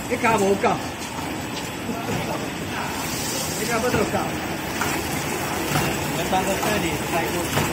你加无够，你加不到够。我当个这里开过。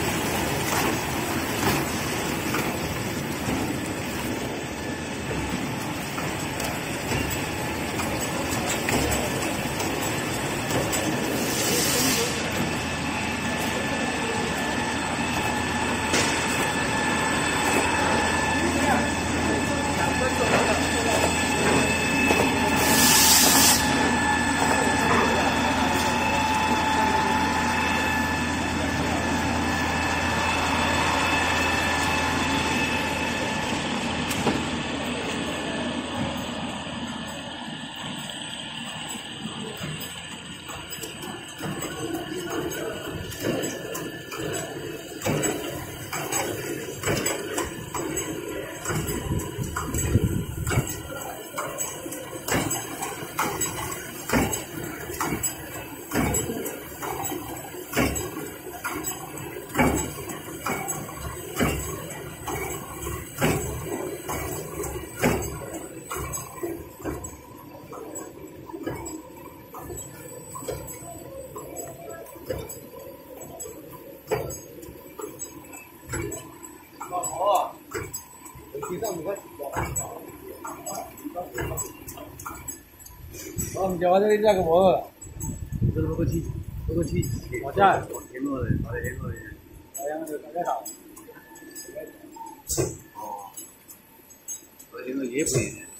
我唔就我这个模了，这是不过去，我家联络的，好的联络的，好像是大家好。哦，我联络也不行。